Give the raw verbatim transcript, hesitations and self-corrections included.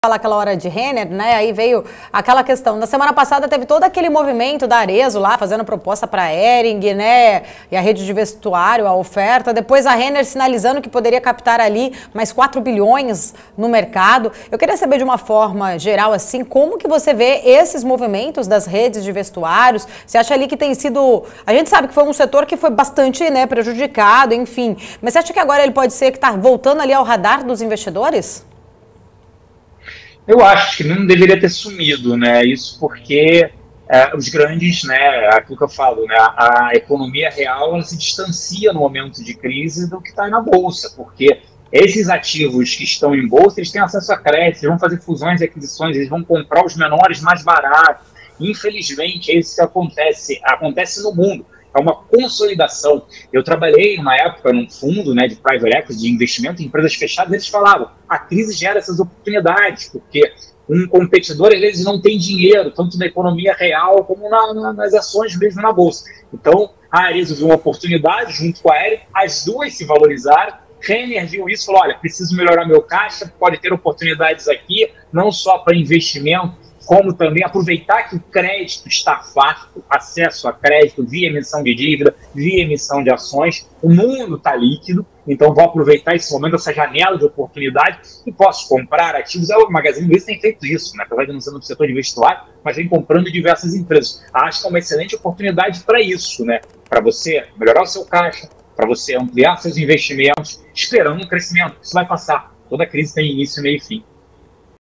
Fala aquela hora de Renner, né? Aí veio aquela questão. Na semana passada teve todo aquele movimento da Arezzo lá, fazendo proposta para a Hering, né? E a rede de vestuário, a oferta. Depois a Renner sinalizando que poderia captar ali mais quatro bilhões no mercado. Eu queria saber de uma forma geral, assim, como que você vê esses movimentos das redes de vestuários? Você acha ali que tem sido... A gente sabe que foi um setor que foi bastante, né, prejudicado, enfim. Mas você acha que agora ele pode ser que está voltando ali ao radar dos investidores? Eu acho que não deveria ter sumido, né? Isso porque é, os grandes, né? Aquilo que eu falo, né? A, a economia real ela se distancia no momento de crise do que está na bolsa, porque esses ativos que estão em bolsa, eles têm acesso a crédito, eles vão fazer fusões e aquisições, eles vão comprar os menores mais baratos. Infelizmente, é isso que acontece, acontece no mundo. É uma consolidação. Eu trabalhei, numa época, num fundo, né, de private equity, de investimento em empresas fechadas, eles falavam, a crise gera essas oportunidades, porque um competidor, às vezes, não tem dinheiro, tanto na economia real como na, na, nas ações mesmo na bolsa. Então, a Arezzo viu uma oportunidade junto com a Hering, as duas se valorizaram, Renner viu isso e falou, olha, preciso melhorar meu caixa, pode ter oportunidades aqui, não só para investimento, como também aproveitar que o crédito está fácil, acesso a crédito via emissão de dívida, via emissão de ações, o mundo está líquido, então vou aproveitar esse momento, essa janela de oportunidade e posso comprar ativos. O Magazine Luiza tem feito isso, né? Apesar de não ser no setor de vestuário, mas vem comprando diversas empresas. Acho que é uma excelente oportunidade para isso, né? Para você melhorar o seu caixa, para você ampliar seus investimentos, esperando um crescimento. Isso vai passar. Toda crise tem início, meio e fim.